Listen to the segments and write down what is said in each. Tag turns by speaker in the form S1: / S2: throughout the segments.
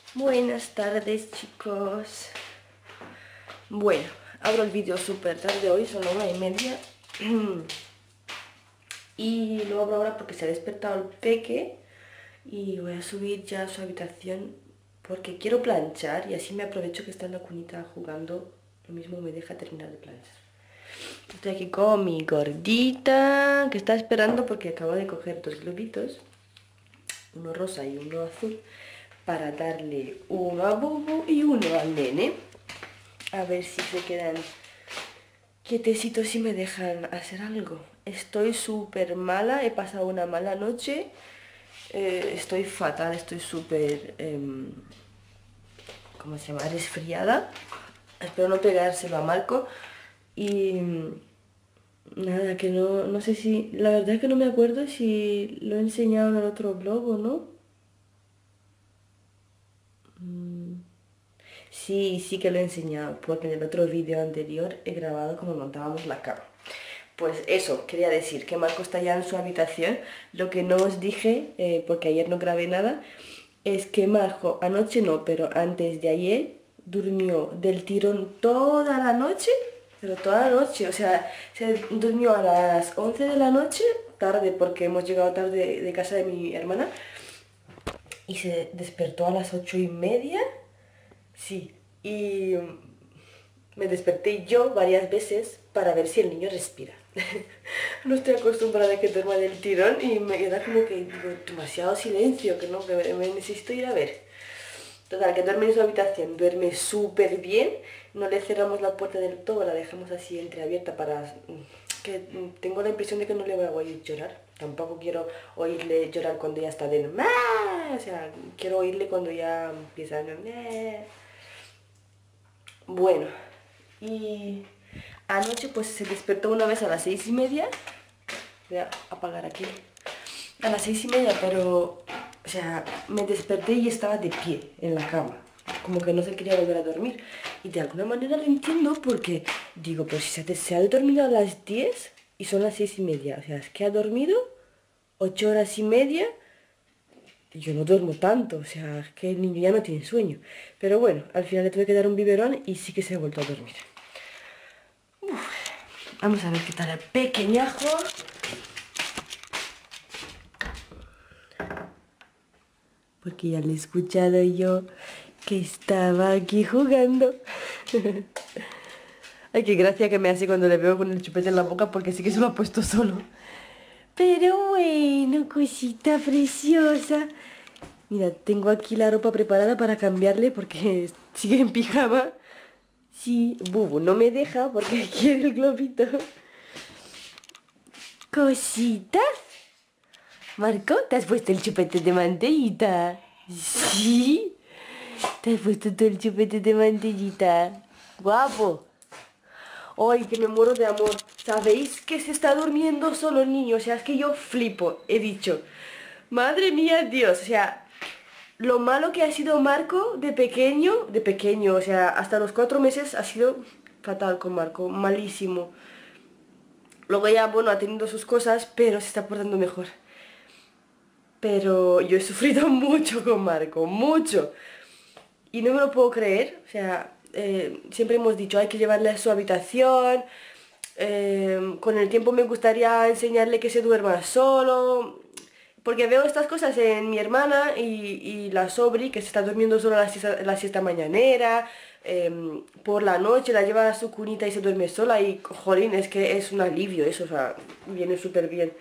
S1: Buenas tardes, chicos. Bueno, abro el vídeo súper tarde hoy, son las 1:30. Y lo abro ahora porque se ha despertado el peque. Y voy a subir ya a su habitación porque quiero planchar y así me aprovecho que está en la cunita jugando. Lo mismo me deja terminar de planchar. Estoy aquí con mi gordita que está esperando porque acabo de coger dos globitos, uno rosa y uno azul, para darle uno a Bubu y uno al nene. A ver si se quedan quietecitos y me dejan hacer algo. Estoy súper mala, he pasado una mala noche. Estoy fatal, estoy súper... ¿cómo se llama? Resfriada. Espero no pegárselo a Marco. Y... nada, que no sé si... La verdad es que no me acuerdo si lo he enseñado en el otro blog o no. Sí que lo he enseñado, porque en el otro vídeo anterior he grabado cómo montábamos la cama. Pues eso, quería decir que Marco está ya en su habitación. Lo que no os dije, porque ayer no grabé nada, es que Marco, anoche no, pero antes de ayer, durmió del tirón toda la noche, pero toda la noche, o sea, se durmió a las 11 de la noche, tarde, porque hemos llegado tarde de casa de mi hermana, y se despertó a las 8:30. Sí, y me desperté yo varias veces para ver si el niño respira. No estoy acostumbrada a que duerma del tirón y me queda como que digo, demasiado silencio, que no, que me necesito ir a ver. Total, que duerme en su habitación, duerme súper bien, no le cerramos la puerta del todo, la dejamos así entreabierta para... que tengo la impresión de que no le voy a oír llorar. Tampoco quiero oírle llorar cuando ya está de... ¡Ah! O sea, quiero oírle cuando ya empieza a... Bueno, y anoche pues se despertó una vez a las 6:30. Voy a apagar aquí. A las 6:30, pero, o sea, me desperté y estaba de pie en la cama. Como que no se quería volver a dormir. Y de alguna manera lo entiendo porque, digo, pero si se ha dormido a las 10 y son las 6:30. O sea, es que ha dormido 8 horas y media. Yo no duermo tanto, o sea, es que el niño ya no tiene sueño. Pero bueno, al final le tuve que dar un biberón y sí que se ha vuelto a dormir. Vamos a ver qué tal el pequeñajo. Porque ya le he escuchado yo que estaba aquí jugando. Ay, qué gracia que me hace cuando le veo con el chupete en la boca porque sí que se lo ha puesto solo. Pero bueno, cosita preciosa. Mira, tengo aquí la ropa preparada para cambiarle porque sigue en pijama. Sí, Bubu no me deja porque quiere el globito. Cosita. Marco, ¿te has puesto el chupete de mantellita? Sí. Te has puesto todo el chupete de mantellita. Guapo. Ay, que me muero de amor. ¿Sabéis que se está durmiendo solo el niño? O sea, es que yo flipo, he dicho. Madre mía, Dios, o sea, lo malo que ha sido Marco de pequeño, o sea, hasta los 4 meses ha sido fatal con Marco, malísimo. Luego ya, bueno, ha tenido sus cosas, pero se está portando mejor. Pero yo he sufrido mucho con Marco, mucho. Y no me lo puedo creer, o sea, siempre hemos dicho, hay que llevarle a su habitación. Con el tiempo me gustaría enseñarle que se duerma solo. Porque veo estas cosas en mi hermana y la Sobri, que se está durmiendo solo la siesta mañanera. Por la noche la lleva a su cunita y se duerme sola y, jolín, es que es un alivio eso, o sea, viene súper bien.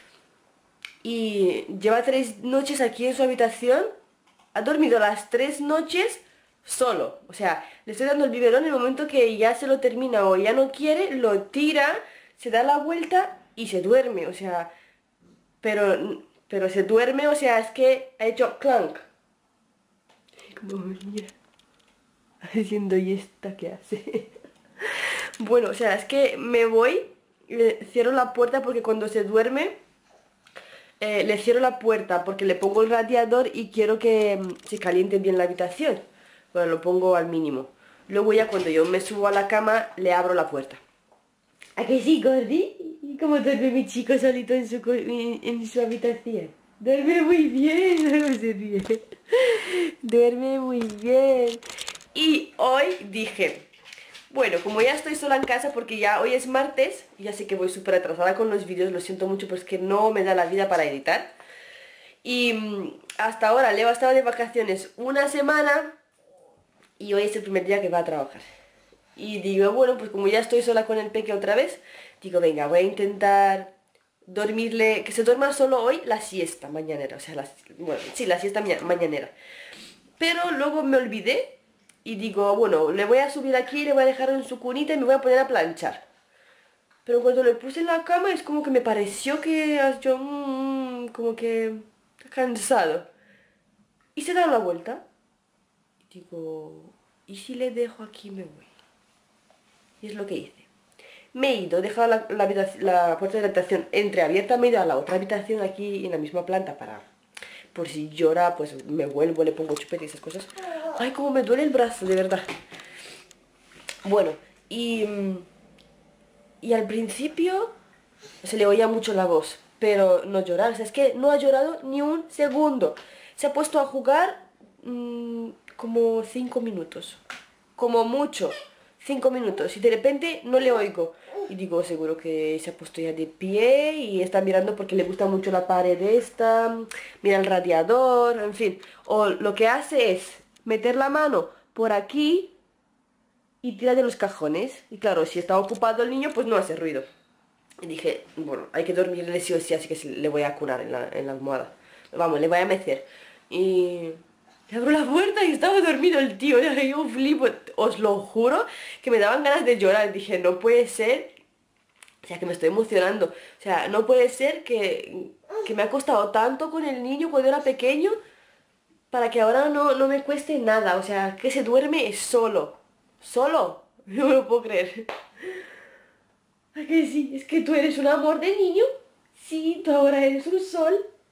S1: Y lleva 3 noches aquí en su habitación, ha dormido las 3 noches solo. O sea, le estoy dando el biberón en el momento que ya se lo termina o ya no quiere, lo tira, se da la vuelta y se duerme, o sea... Pero se duerme, o sea, es que ha hecho clank. Como venía haciendo y esta que hace. Bueno, o sea, es que me voy, cierro la puerta porque cuando se duerme, le cierro la puerta porque le pongo el radiador y quiero que se caliente bien la habitación. Bueno, lo pongo al mínimo. Luego ya cuando yo me subo a la cama, le abro la puerta. ¿A que sí, Gordi? ¿Y cómo duerme mi chico solito en su habitación? Duerme muy bien, no se ríe. Duerme muy bien. Y hoy dije, bueno, como ya estoy sola en casa porque ya hoy es martes, ya sé que voy súper atrasada con los vídeos, lo siento mucho, pero es que no me da la vida para editar. Y hasta ahora Leo ha estado de vacaciones una semana y hoy es el primer día que va a trabajar. Y digo, bueno, pues como ya estoy sola con el peque otra vez, digo, venga, voy a intentar dormirle, que se duerma solo hoy la siesta mañanera, o sea, bueno, sí, la siesta mañanera. Pero luego me olvidé y digo, bueno, le voy a subir aquí, le voy a dejar en su cunita y me voy a poner a planchar. Pero cuando le puse en la cama es como que me pareció que yo, como que cansado. Y se da la vuelta. Y digo, ¿y si le dejo aquí y me voy? Y es lo que hice. Me he ido, he dejado la puerta de la habitación entreabierta, me he ido a la otra habitación aquí en la misma planta para... Por si llora, pues me vuelvo, le pongo chupete y esas cosas. Ay, cómo me duele el brazo, de verdad. Bueno, y al principio se le oía mucho la voz, pero no llorar. O sea, es que no ha llorado ni un segundo. Se ha puesto a jugar como 5 minutos. Como mucho. 5 minutos. Y de repente no le oigo. Y digo, seguro que se ha puesto ya de pie y está mirando porque le gusta mucho la pared esta. Mira el radiador, en fin. O lo que hace es meter la mano por aquí y tira de los cajones. Y claro, si está ocupado el niño, pues no hace ruido. Y dije, bueno, hay que dormirle sí o sí, así que le voy a curar en la almohada. Vamos, le voy a mecer. Y le abro la puerta y estaba dormido el tío. Y yo flipo, os lo juro, que me daban ganas de llorar. Dije, no puede ser, o sea, que me estoy emocionando. O sea, no puede ser que me ha costado tanto con el niño cuando era pequeño para que ahora no me cueste nada. O sea, que se duerme solo. Solo. No me lo puedo creer. ¿A que sí? Es que tú eres un amor de niño. Sí, tú ahora eres un sol.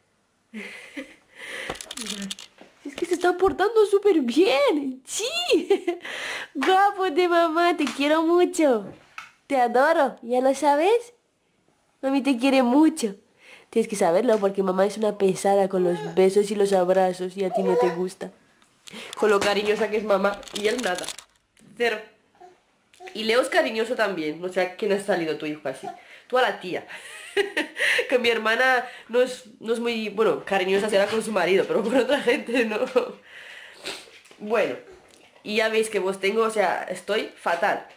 S1: Es que se está portando súper bien. Sí. Guapo de mamá, te quiero mucho. Te adoro, ¿ya lo sabes? Mami te quiere mucho. Tienes que saberlo porque mamá es una pesada con los besos y los abrazos y a ti no te gusta. Con lo cariñosa que es mamá y él nada. Cero. Y Leo es cariñoso también, o sea, ¿quién ha salido tu hijo así? Tú a la tía. Que mi hermana no es muy, bueno, cariñosa será con su marido, pero con otra gente no. Bueno, y ya veis que vos tengo, o sea, estoy fatal.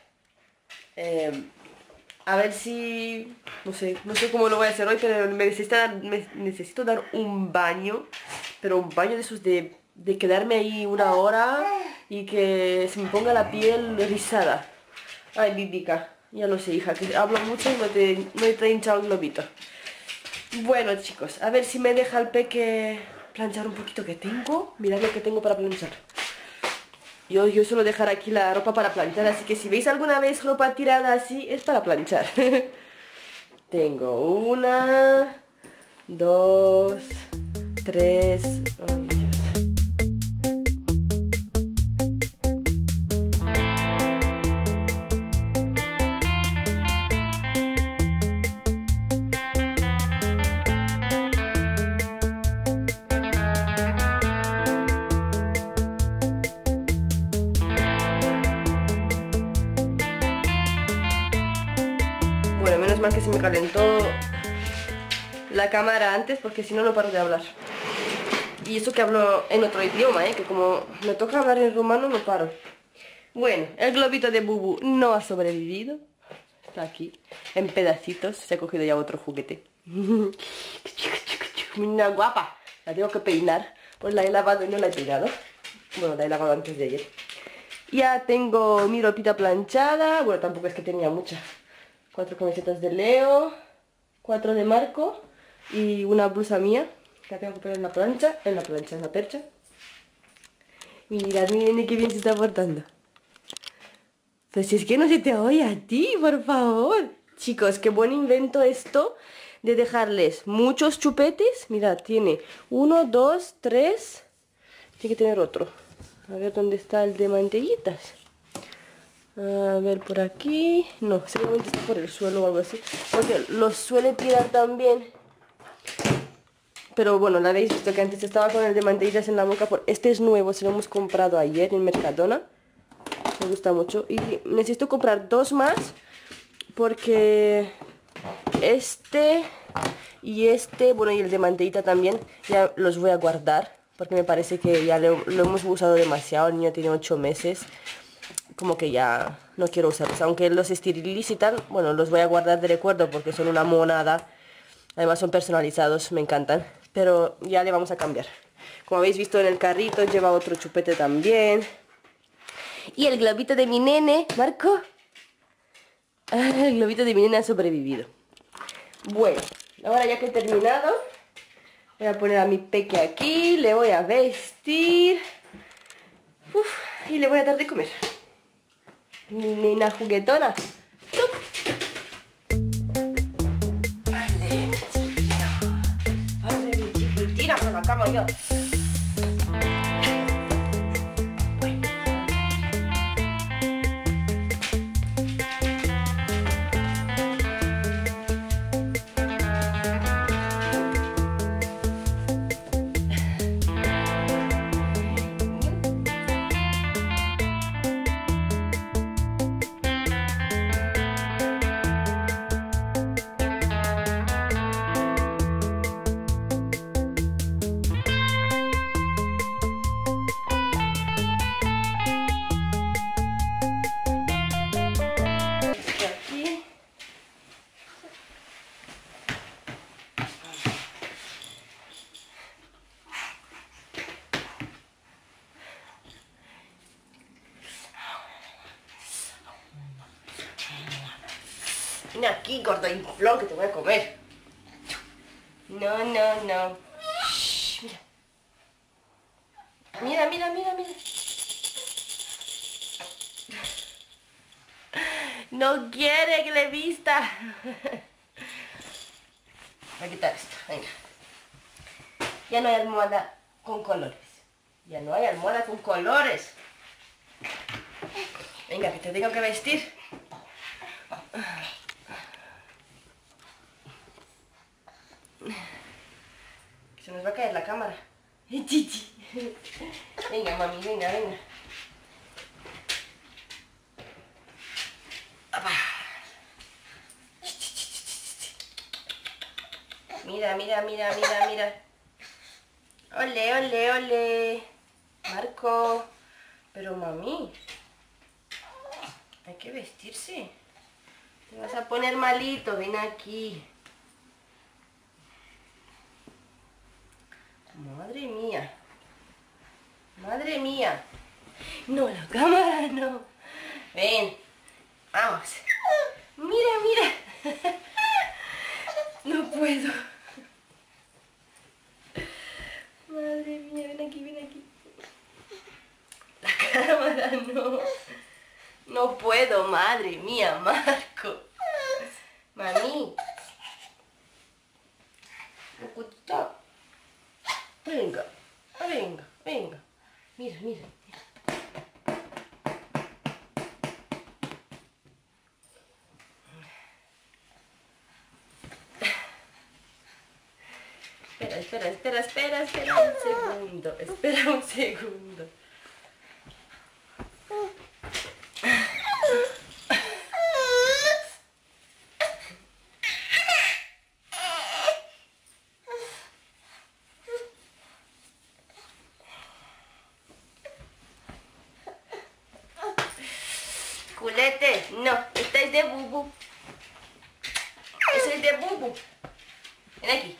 S1: A ver si, no sé cómo lo voy a hacer hoy, pero me necesito dar un baño, pero un baño de esos de quedarme ahí una hora y que se me ponga la piel rizada. Ay, Lidica, ya lo sé, hija, que hablo mucho y no te he hinchado el globito. Bueno, chicos, a ver si me deja el peque planchar un poquito que tengo. Mirad lo que tengo para planchar. Yo suelo dejar aquí la ropa para planchar, así que si veis alguna vez ropa tirada así, es para planchar. Tengo 1, 2, 3... Bueno, menos mal que se me calentó la cámara antes porque si no, no paro de hablar. Y eso que hablo en otro idioma, que como me toca hablar en rumano no paro. Bueno, el globito de Bubu no ha sobrevivido. Está aquí, en pedacitos. Se ha cogido ya otro juguete. Una guapa. La tengo que peinar. Pues la he lavado y no la he peinado. Bueno, la he lavado antes de ayer. Ya tengo mi ropita planchada. Bueno, tampoco es que tenía mucha. 4 camisetas de Leo, 4 de Marco y una blusa mía. Que la tengo que poner en la plancha, en la percha. Mirad, miren qué bien se está portando. Pues si es que no se te oye a ti, por favor. Chicos, qué buen invento esto de dejarles muchos chupetes. Mirad, tiene 1, 2, 3. Tiene que tener otro. A ver dónde está el de mantellitas. A ver, por aquí. No, seguramente está por el suelo o algo así. Porque los suele tirar también pero bueno, la habéis visto que antes estaba con el de mantelitas en la boca. Este es nuevo, se lo hemos comprado ayer en Mercadona. Me gusta mucho. Y necesito comprar 2 más porque este y este, bueno, y el de mantellita también, ya los voy a guardar porque me parece que ya lo hemos usado demasiado. El niño tiene 8 meses, como que ya no quiero usarlos. Aunque los esterilizan, bueno, los voy a guardar de recuerdo porque son una monada. Además son personalizados, me encantan. Pero ya le vamos a cambiar. Como habéis visto en el carrito, lleva otro chupete también. Y el globito de mi nene, Marco. El globito de mi nene ha sobrevivido. Bueno, ahora ya que he terminado, voy a poner a mi peque aquí, le voy a vestir. Y le voy a dar de comer. Mi nena juguetona. Vale, mi chiquitina, por la cama yo. Ven aquí, gordo inflón, que te voy a comer. No, no, no. Shh, mira. Mira. No quiere que le vista. Voy a quitar esto, venga. Ya no hay almohada con colores. Ya no hay almohada con colores. Venga, que te tengo que vestir. Que se nos va a caer la cámara. Venga, mami, venga. Apa. Mira. Ole. Marco. Pero mami, hay que vestirse. Te vas a poner malito, ven aquí. Madre mía. No, la cámara no. Ven, vamos. Mira. No puedo. Madre mía, ven aquí. La cámara no. No puedo, madre mía, Marco. Mami. Venga. Mira. Espera un segundo. Culete, no, esta es de Bubu. Esa es de Bubu. Ven aquí.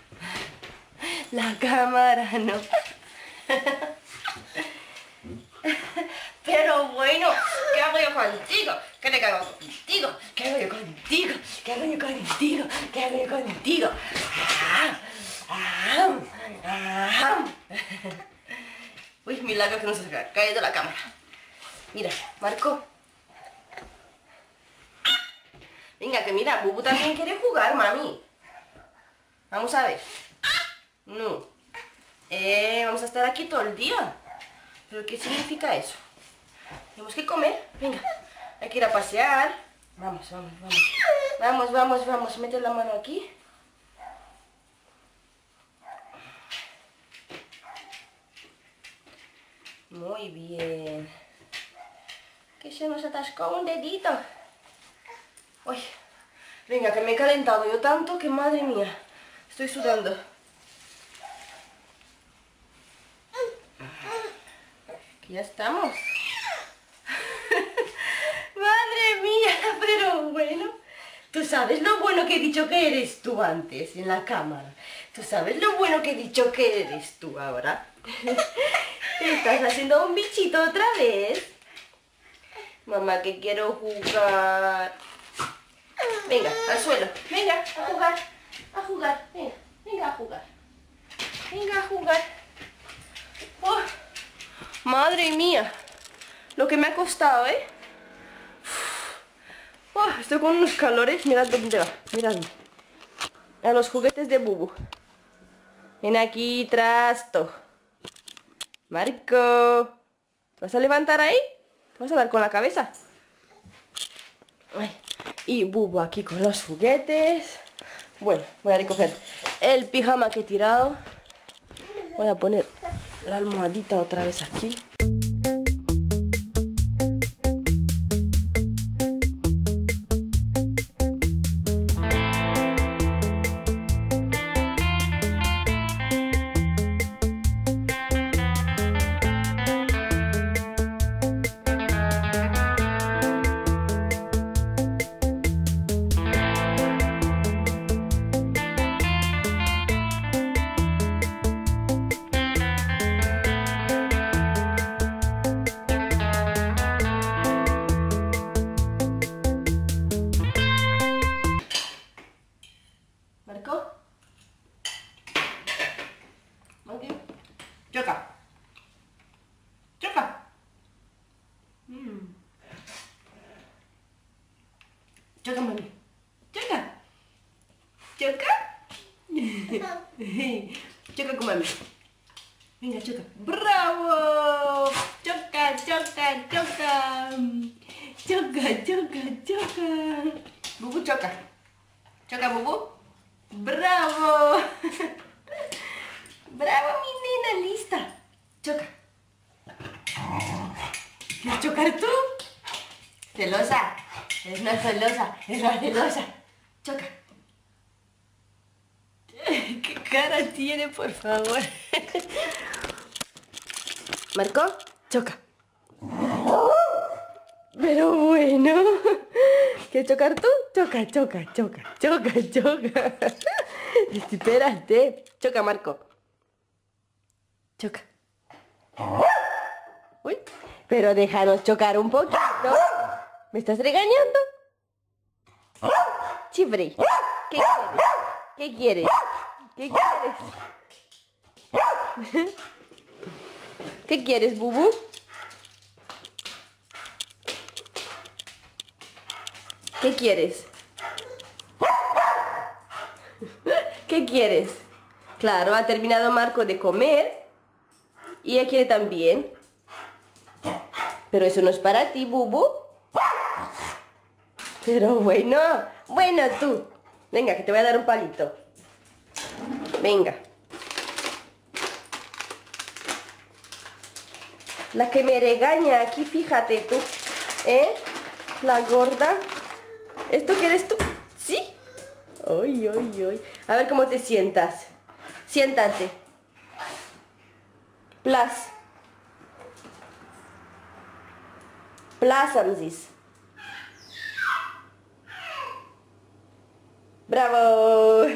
S1: La cámara no. Pero bueno, ¿qué hago yo contigo? ¿Qué hago yo contigo? Uy, milagro que no se ha caído la cámara. Mira, Marco. Venga, que mira, Bubu también quiere jugar, mami. Vamos a ver. No. Vamos a estar aquí todo el día. ¿Pero qué significa eso? Tenemos que comer. Venga, hay que ir a pasear. Vamos. Mete la mano aquí. Muy bien. Que se nos atascó un dedito. Uy. Venga, que me he calentado yo tanto que madre mía. Estoy sudando. Que ya estamos. Madre mía, pero bueno. Tú sabes lo bueno que he dicho que eres tú antes en la cámara. Tú sabes lo bueno que he dicho que eres tú ahora. ¿Te estás haciendo un bichito otra vez? Mamá, que quiero jugar. Venga, al suelo. Venga, a jugar. A jugar. Venga, venga a jugar. Venga a jugar. Oh, madre mía. Lo que me ha costado, ¿eh? Oh, estoy con unos calores. Mirad dónde va. Mirad. A los juguetes de Bubu. Ven aquí, trasto. Marco. ¿Te vas a levantar ahí? ¿Te vas a dar con la cabeza? Ay. Y Bubu aquí con los juguetes. Bueno, voy a recoger el pijama que he tirado. Voy a poner la almohadita otra vez aquí. Choca. Choca. Choca, mami. Choca. Choca. Choca con mami. Venga, choca. ¡Bravo! Choca, choca, choca. Choca, choca, choca. Bubu choca. Choca, Bubu. ¡Bravo! ¡Bravo, mi nena! ¡Lista! ¡Choca! ¿Quieres chocar tú? ¡Celosa! Eres una celosa. Eres una celosa. ¡Choca! ¿Qué cara tiene, por favor? ¿Marco? ¡Choca! Pero bueno. ¿Quieres chocar tú? Choca, choca, choca, choca, choca. Espérate. Choca, Marco. Choca. Uy, pero déjanos chocar un poquito. ¿Me estás regañando? Chifre. ¿Qué quieres? ¿Qué quieres? ¿Qué quieres? ¿Qué quieres, Bubu? ¿Qué quieres? ¿Qué quieres? Claro, ha terminado Marco de comer. Y ella quiere también. Pero eso no es para ti, Bubu. Pero bueno. Bueno, tú. Venga, que te voy a dar un palito. Venga. La que me regaña aquí, fíjate tú. ¿Eh? La gorda. ¿Esto quieres tú? ¿Sí? Ay, ay, ay. A ver cómo te sientas. Siéntate. Plus. Plus, Amsis. ¡Bravo!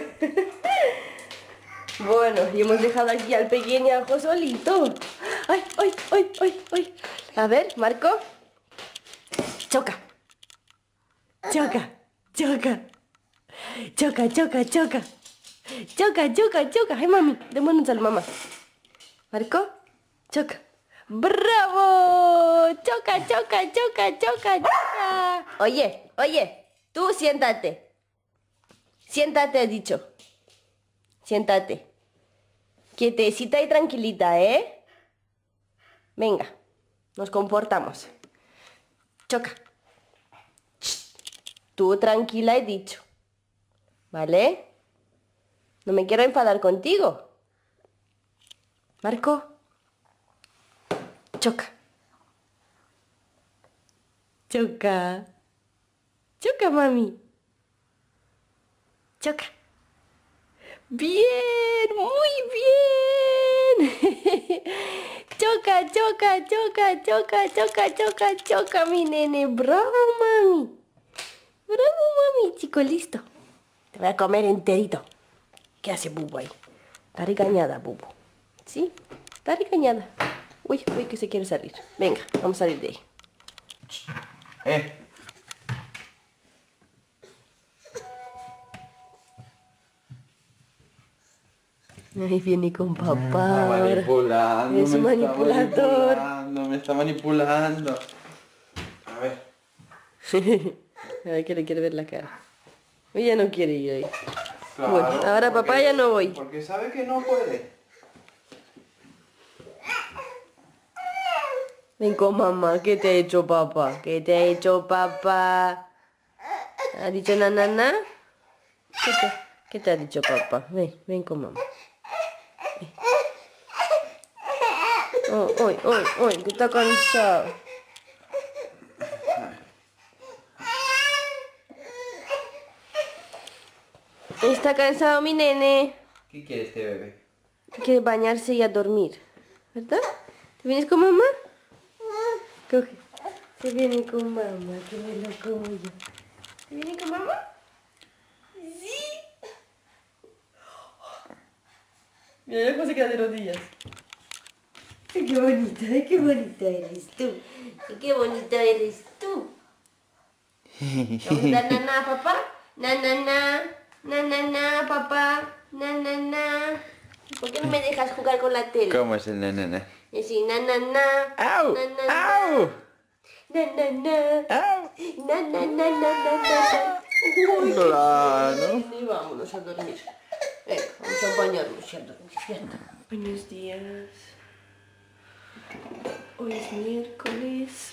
S1: Bueno, y hemos dejado aquí al pequeñajo solito. ¡Ay, ay, ay, ay, ay! A ver, Marco. Choca. Choca, choca. Choca, choca, choca. Choca, choca, choca. Ay, mami, démonos al mamá. Marco, choca. ¡Bravo! Choca, choca, choca, choca, choca. Oye, oye, tú siéntate. Siéntate, he dicho. Siéntate. Quietecita y tranquilita, ¿eh? Venga, nos comportamos. Choca. Tú tranquila, he dicho. ¿Vale? No me quiero enfadar contigo. Marco. Choca. Choca. Choca, mami. Choca. Bien, muy bien. Choca, choca, choca, choca, choca, choca, choca, mi nene. Bravo, mami. Bravo, mami. Chico, listo. Te voy a comer enterito. ¿Qué hace Bubu ahí? Está regañada, Bubu. ¿Sí? Está regañada. Uy, uy, que se quiere salir. Venga, vamos a salir de ahí. Ahí viene con papá.
S2: Manipulando,
S1: Es un manipulador.
S2: Me está manipulando. A ver.
S1: A ver que le quiere ver la cara. Ella no quiere ir ahí.
S2: Claro,
S1: Bueno, ahora papá ya no voy.
S2: Porque sabe que no puede.
S1: Ven con mamá. ¿Qué te ha hecho papá? ¿Qué te ha hecho papá? ¿Ha dicho nanana? ¿Qué te ha dicho papá? Ven con mamá. Ven. Oh, que está cansado. Está cansado mi nene.
S2: ¿Qué quiere este bebé?
S1: Quiere bañarse y a dormir. ¿Verdad? ¿Te vienes con mamá? Coge. Se viene con mamá, que me lo como yo. ¿Se viene con mamá? Sí. Mira cómo se queda de rodillas. Ay, qué bonita eres tú. Ay, qué bonita eres tú. ¿Vamos a dar naná, papá? Na, papá. Na. ¿Por qué no me dejas jugar con la tele?
S2: ¿Cómo es el nene?
S1: Y así, na.
S2: ¡Au! ¡Au!
S1: Na.
S2: ¡Au!
S1: Na. Uy,
S2: Claro.
S1: y vámonos a dormir. Venga, vamos a bañarnos y a dormir. Ya está. Buenos días. Hoy es miércoles.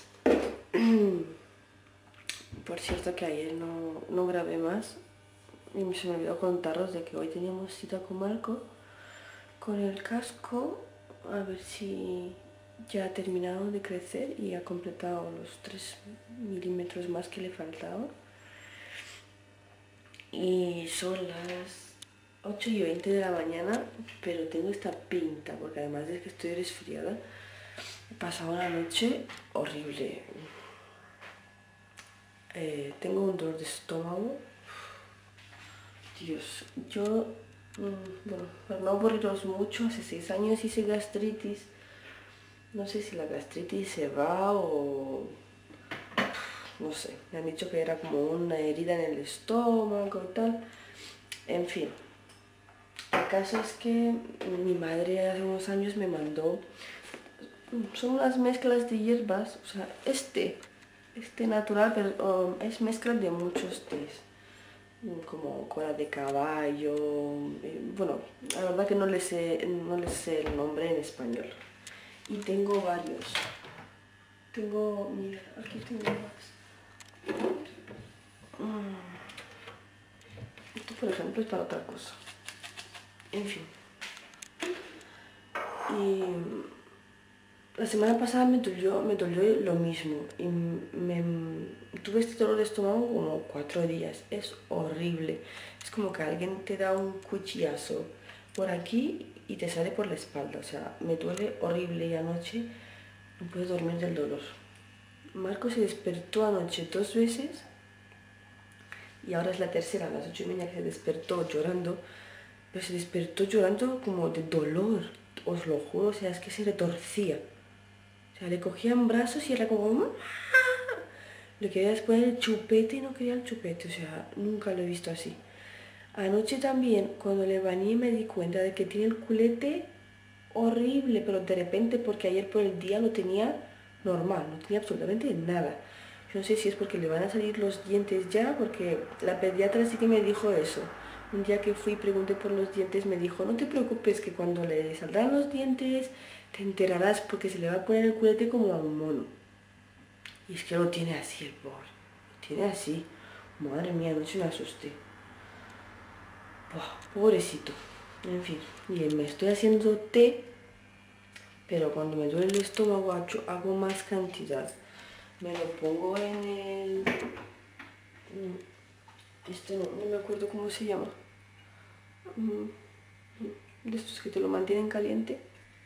S1: Por cierto que ayer no grabé más. Y se me olvidó contaros de que hoy teníamos cita con Marco. Con el casco. A ver si ya ha terminado de crecer y ha completado los 3 milímetros más que le faltaban. Y son las 8:20 de la mañana, pero tengo esta pinta, porque además de que estoy resfriada, he pasado una noche horrible. Tengo un dolor de estómago. Dios, yo, bueno, para no aburriros mucho, hace 6 años hice gastritis. No sé si la gastritis se va o... no sé, me han dicho que era como una herida en el estómago y tal. En fin, el caso es que mi madre hace unos años me mandó, son unas mezclas de hierbas, o sea, este natural, pero es mezcla de muchos tés, como cola de caballo, bueno, la verdad que no les sé el nombre en español. Y tengo varios. Mira, aquí tengo más. Esto, por ejemplo, es para otra cosa. En fin. Y la semana pasada me dolió lo mismo. Y tuve este dolor de estómago como 4 días. Es horrible. Es como que alguien te da un cuchillazo por aquí y te sale por la espalda. O sea, me duele horrible y anoche no pude dormir del dolor. Marco se despertó anoche 2 veces y ahora es la tercera, a las 8:30 que se despertó llorando, pero se despertó llorando como de dolor, os lo juro, o sea, es que se retorcía. O sea, le cogían brazos y era como... Le quería después el chupete y no quería el chupete, o sea, nunca lo he visto así. Anoche también, cuando le bañé me di cuenta de que tiene el culete horrible, pero de repente, porque ayer por el día lo tenía normal, no tenía absolutamente nada. Yo no sé si es porque le van a salir los dientes ya, porque la pediatra sí que me dijo eso. Un día que fui y pregunté por los dientes, me dijo, no te preocupes que cuando le saldrán los dientes te enterarás porque se le va a poner el culete como a un mono. Y es que lo tiene así el pobre, lo tiene así. Madre mía, anoche me asusté. Buah, pobrecito. En fin, y me estoy haciendo té pero cuando me duele el estómago hago más cantidad. Me lo pongo en el... Este no me acuerdo cómo se llama. De estos que te lo mantienen caliente.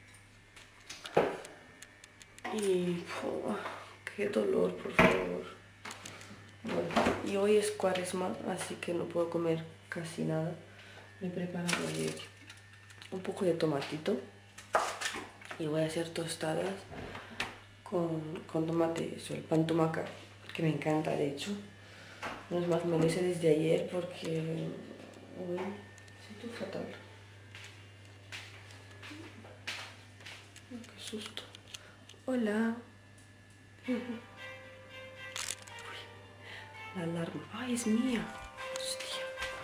S1: Y... qué dolor, por favor. Bueno, y hoy es cuaresma, así que no puedo comer casi nada. Me he preparado ayer un poco de tomatito. Y voy a hacer tostadas con tomate, eso, el pan tomaca, que me encanta de hecho. No es más, me lo hice desde ayer porque hoy siento fatal. Qué susto. Hola. Uy, la alarma. Ay, es mía. Hostia.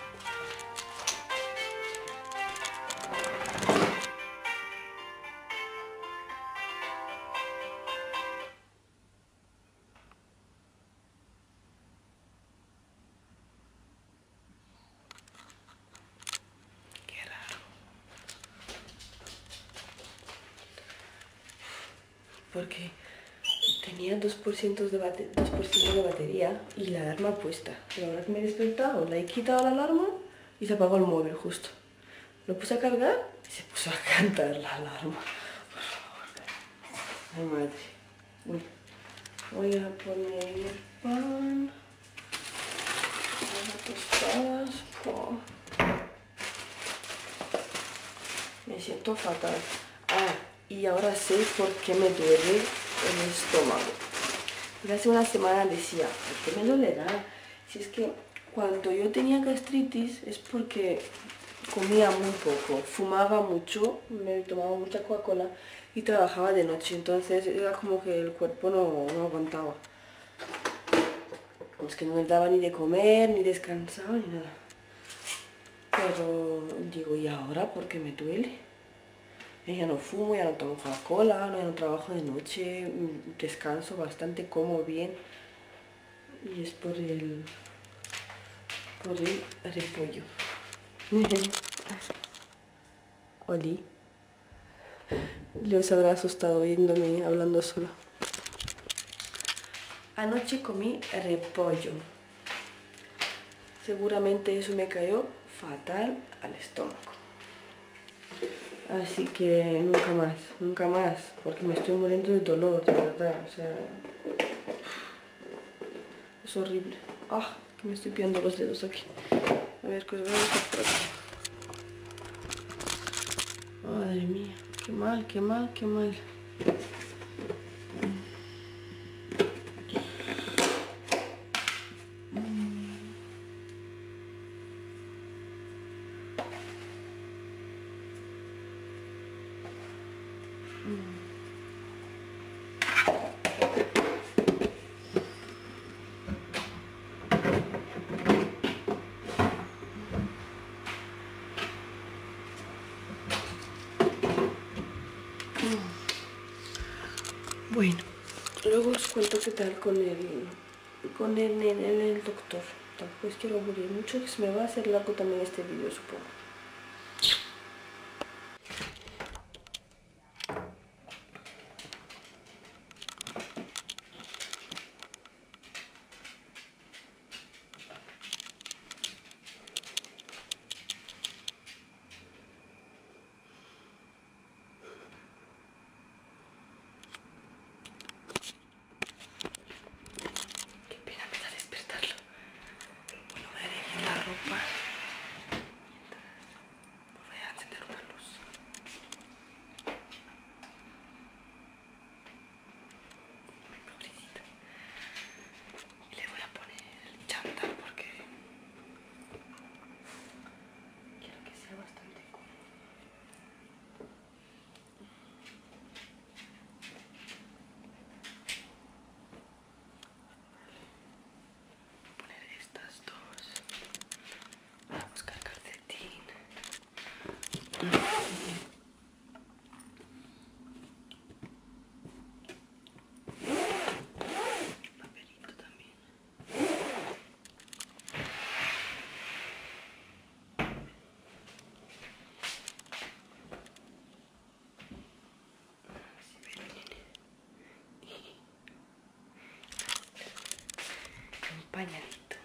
S1: Qué raro. Porque tenía 2% de batería y la alarma puesta. Pero ahora que me he despertado, le he quitado la alarma y se apagó el móvil justo. Lo puse a cargar y se puso a cantar la alarma. Por favor. Ay, madre. Uy. Voy a poner el pan. Las tostadas. Oh. Me siento fatal. Ah, y ahora sé por qué me duele el estómago. Y hace una semana decía, ¿por qué me dolerá? Si es que cuando yo tenía gastritis es porque comía muy poco, fumaba mucho, me tomaba mucha Coca-Cola y trabajaba de noche, entonces era como que el cuerpo no aguantaba. Es que no me daba ni de comer, ni descansar, ni nada. Pero digo, ¿y ahora por qué me duele? Ya no fumo, ya no tomo Coca-Cola, ya no trabajo de noche, descanso bastante, como bien. Y es por el repollo. Oli. Les habrá asustado oyéndome hablando sola. Anoche comí repollo. Seguramente eso me cayó fatal al estómago. Así que nunca más, porque me estoy muriendo de dolor, de verdad, o sea... Es horrible. Ah, que me estoy pillando los dedos aquí. A ver, que os voy a dejar por aquí. Madre mía, qué mal, qué mal, qué mal. Bueno, luego os cuento qué tal con el doctor. Tampoco es quiero morir mucho, que se me va a hacer largo también este vídeo, supongo. Qué pena me da despertarlo. No me dejen la ropa. pañalito.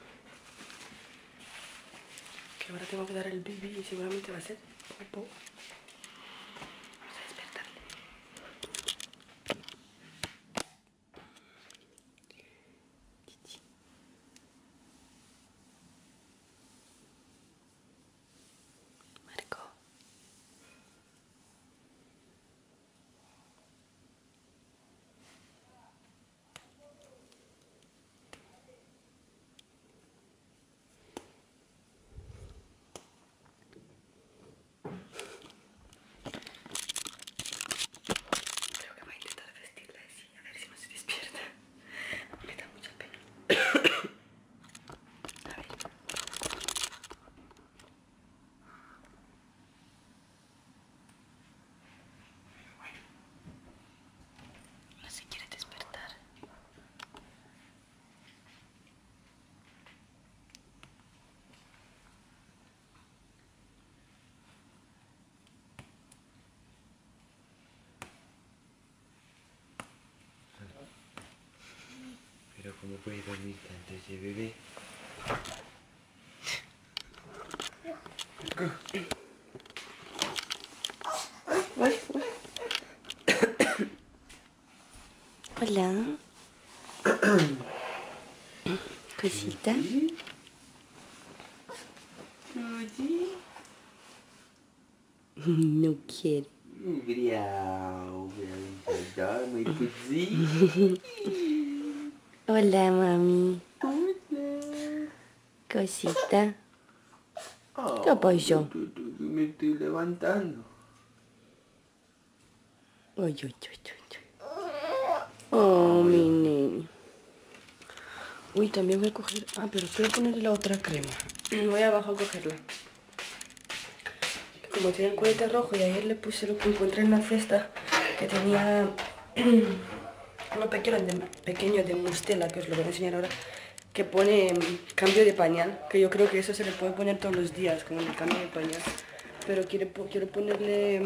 S1: Que ahora tengo que dar el bibi y seguramente va a ser popo. Vamos a despertarle. Chichi. Marco. Creo que voy a intentar vestirla así, a ver si no se despierta. Me da mucha pena. A ver. No se quiere despertar.
S2: Pero ¿cómo puede dormir tanto ese bebé? Hola. Cosita. No quiere. Hola, mami. Cosita. ¿Qué pasó? Me estoy levantando.
S1: Ay, ay, ay, ay. Oh, mi niño. Uy, también voy a coger... Ah, pero quiero ponerle la otra crema. Voy abajo a cogerla. Como tiene el culete rojo y ayer le puse lo que encontré en la cesta, que tenía uno pequeño de Mustela, que os lo voy a enseñar ahora, que pone cambio de pañal, que yo creo que eso se le puede poner todos los días, como el cambio de pañal. Pero quiero ponerle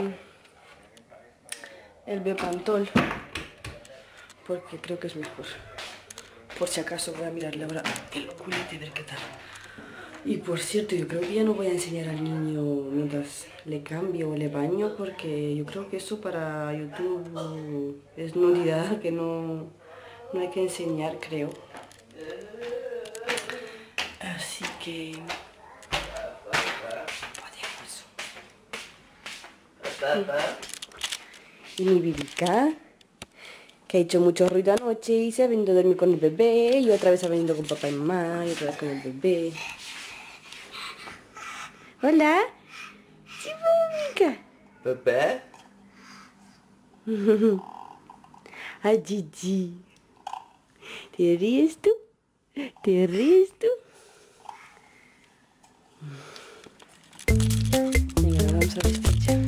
S1: el Bepantol, porque creo que es mejor. Por si acaso voy a mirarle ahora el culete a ver qué tal. Y por cierto, yo creo que ya no voy a enseñar al niño mientras le cambio o le baño, porque yo creo que eso para YouTube es nudidad que no hay que enseñar, creo. Así que... Y mi bibica, que ha hecho mucho ruido anoche y se ha venido a dormir con el bebé, y otra vez ha venido con papá y mamá, y otra vez con el bebé. Hola. Sí, bibica.
S2: ¿Papá?
S1: Ah, Gigi. ¿Te ríes tú? ¿Te ríes tú? Venga, ahora vamos a vestir ya.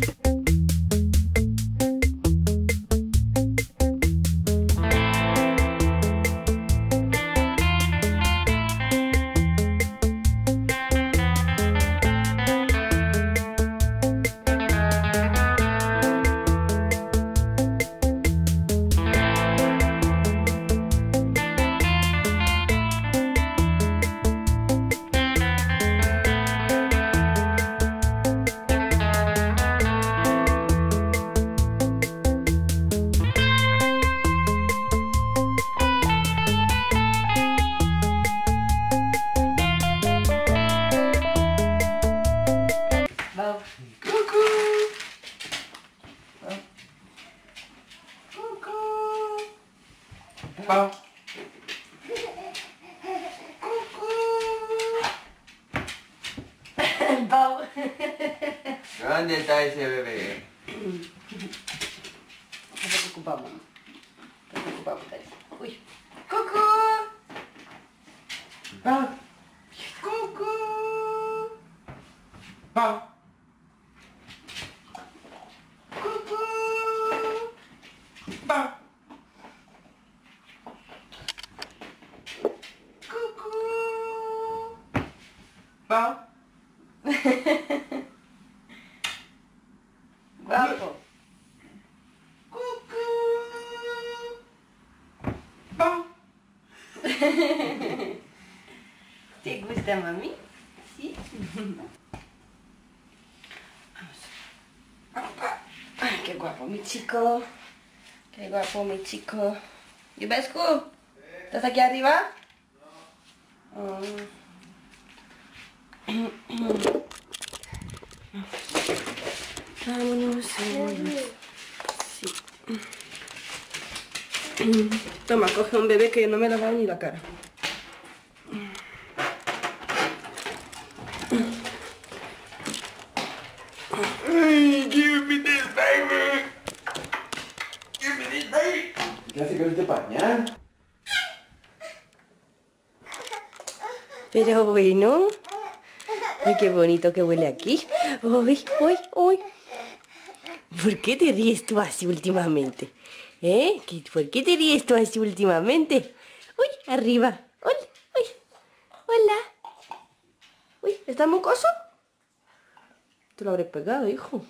S2: Pau.
S1: Pau.
S2: ¿Dónde está ese bebé?
S1: Nos preocupamos. Nos preocupamos. Uy. ¡Cucú!
S2: Pau. Cucú. Pau. Cucú. Pau. Cucú. Pau.
S1: Guapo.
S2: Cucú. Pau.
S1: carita, mami? ¿Sí? Vamos. Ay, qué guapo mi chico. Qué guapo mi chico. ¿Y Vescu? ¿Estás aquí arriba? No. Vámonos, vámonos. Sí. Toma, coge un bebé que no me lava ni la cara.
S2: Give me this baby. Give me this baby. ¿Qué hace con este pañal?
S1: Pero bueno. Ay, qué bonito que huele aquí. Uy, uy, uy. ¿Por qué te ríes tú así últimamente? ¿Por qué te ríes tú así últimamente? Uy, arriba. Hola, uy. Hola. Uy, ¿está mocoso? Te lo habré pegado, hijo.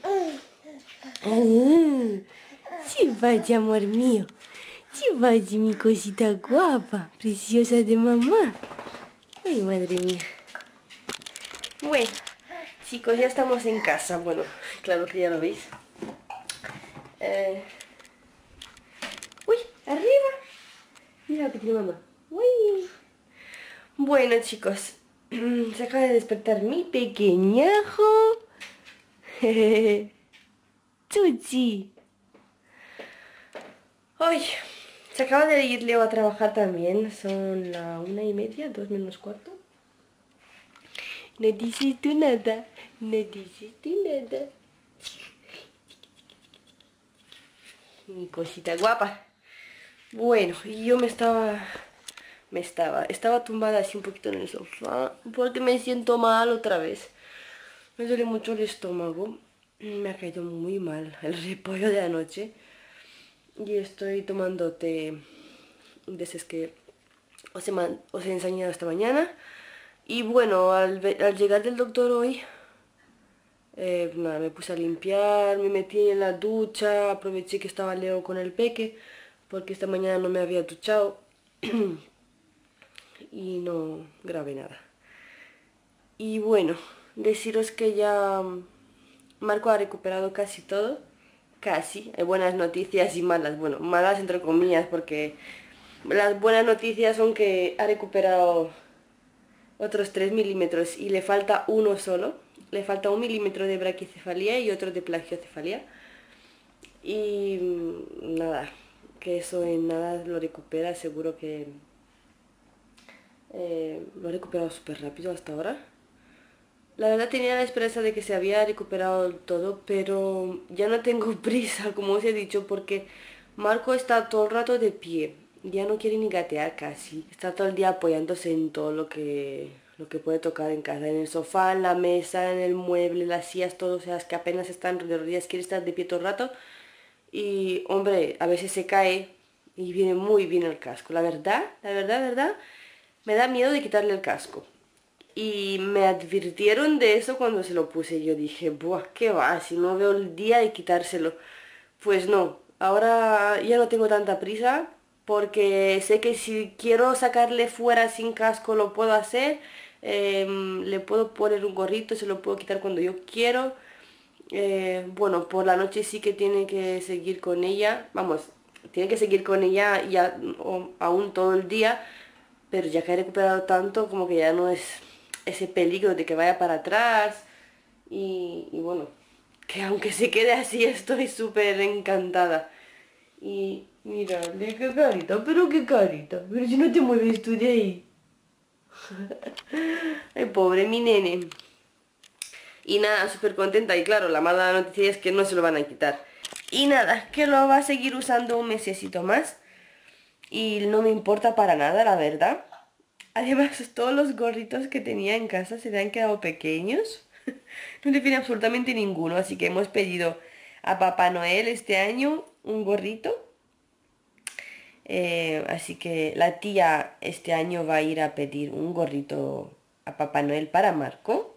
S1: Sí, vaya, amor mío. Sí, vaya, mi cosita guapa, preciosa de mamá. Ay, madre mía. Bueno, chicos, ya estamos en casa. Bueno, claro que ya lo veis. Uy, arriba. Mira lo que tiene mamá. Uy. Bueno, chicos, se acaba de despertar mi pequeñajo. Chuchi. Ay, se acaba de ir Leo a trabajar también. Son la 1:30, 2 menos cuarto. No dices tú nada. No dices tú nada. Mi cosita guapa. Bueno, y yo estaba tumbada así un poquito en el sofá porque me siento mal otra vez. Me duele mucho el estómago. Me ha caído muy mal el repollo de anoche. Y estoy tomando té de esos que os he enseñado esta mañana. Y bueno, al llegar del doctor hoy, nada, me puse a limpiar, me metí en la ducha, aproveché que estaba Leo con el peque, porque esta mañana no me había duchado y no grabé nada. Y bueno, deciros que ya Marco ha recuperado casi todo, casi. Hay buenas noticias y malas, bueno, malas entre comillas, porque las buenas noticias son que ha recuperado otros 3 milímetros y le falta uno solo. Le falta 1 milímetro de braquicefalía y otro de plagiocefalia. Y nada, que eso en nada lo recupera, seguro que lo ha recuperado súper rápido hasta ahora. La verdad tenía la esperanza de que se había recuperado todo, pero ya no tengo prisa, como os he dicho, porque Marco está todo el rato de pie. Ya no quiere ni gatear casi. Está todo el día apoyándose en todo lo que puede tocar en casa. En el sofá, en la mesa, en el mueble, las sillas, todo. O sea, es que apenas están de rodillas, quiere estar de pie todo el rato. Y, hombre, a veces se cae y viene muy bien el casco. La verdad, me da miedo de quitarle el casco. Y me advirtieron de eso cuando se lo puse. Yo dije, buah, ¿qué va? Si no veo el día de quitárselo. Pues no, ahora ya no tengo tanta prisa porque sé que si quiero sacarle fuera sin casco lo puedo hacer. Le puedo poner un gorrito, se lo puedo quitar cuando yo quiero. Bueno, por la noche sí que tiene que seguir con ella. Vamos, tiene que seguir con ella ya aún todo el día. Pero ya que he recuperado tanto, como que ya no es ese peligro de que vaya para atrás. Y bueno, que aunque se quede así, estoy súper encantada. Y miradle qué carita, pero qué carita. Pero si no te mueves tú de ahí. Ay, pobre mi nene. Y nada, súper contenta. Y claro, la mala noticia es que no se lo van a quitar. Y nada, que lo va a seguir usando un mesecito más. Y no me importa para nada, la verdad. Además, todos los gorritos que tenía en casa se le han quedado pequeños. No le viene absolutamente ninguno, así que hemos pedido a Papá Noel este año un gorrito. Así que la tía este año va a ir a pedir un gorrito a Papá Noel para Marco.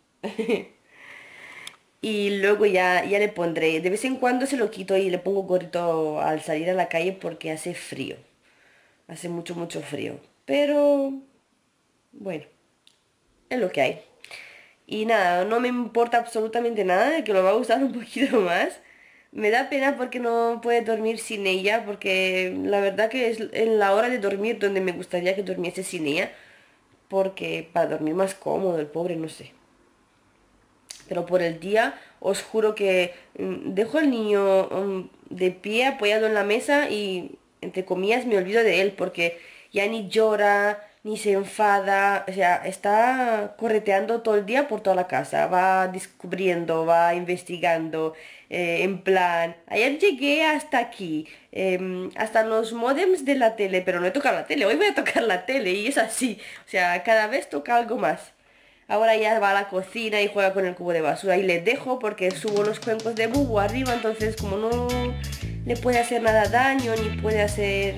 S1: Y luego ya le pondré, de vez en cuando se lo quito y le pongo gorrito al salir a la calle porque hace frío. Hace mucho, mucho frío. Pero, bueno. es lo que hay. Y nada, no me importa absolutamente nada de que lo va a usar un poquito más. Me da pena porque no puede dormir sin ella, porque la verdad que es en la hora de dormir donde me gustaría que durmiese sin ella, porque para dormir más cómodo, el pobre, no sé. Pero por el día os juro que dejo al niño de pie apoyado en la mesa y entre comillas me olvido de él porque ya ni llora, ni se enfada, o sea, está correteando todo el día por toda la casa, va descubriendo, va investigando, en plan, ayer llegué hasta aquí, hasta los módems de la tele, pero no he tocado la tele, hoy voy a tocar la tele y es así, o sea, cada vez toca algo más. Ahora ya va a la cocina y juega con el cubo de basura y le dejo porque subo los cuencos de bubu arriba, entonces como no le puede hacer nada daño, ni puede hacer...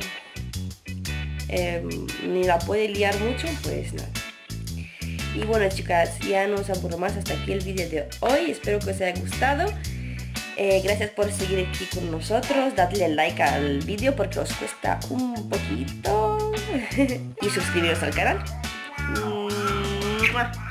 S1: ni la puede liar mucho, pues nada. Y bueno chicas, ya no os aburro más, hasta aquí el vídeo de hoy, espero que os haya gustado. Gracias por seguir aquí con nosotros, dadle like al vídeo porque os cuesta un poquito y suscribiros al canal.